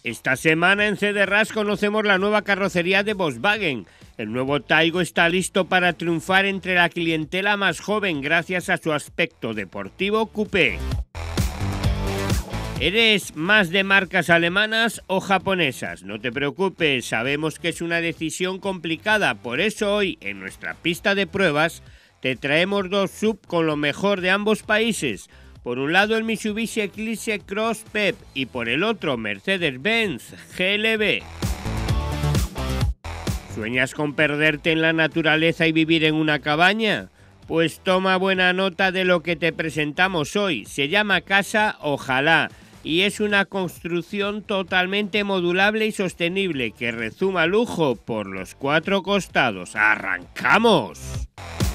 Esta semana en CDRAS conocemos la nueva carrocería de Volkswagen. El nuevo Taigo está listo para triunfar entre la clientela más joven gracias a su aspecto deportivo coupé. ¿Eres más de marcas alemanas o japonesas? No te preocupes, sabemos que es una decisión complicada, por eso hoy en nuestra pista de pruebas te traemos dos SUV con lo mejor de ambos países. Por un lado el Mitsubishi Eclipse Cross PHEV y por el otro Mercedes-Benz GLB. ¿Sueñas con perderte en la naturaleza y vivir en una cabaña? Pues toma buena nota de lo que te presentamos hoy. Se llama Casa Ojalá y es una construcción totalmente modulable y sostenible que rezuma lujo por los cuatro costados. ¡Arrancamos!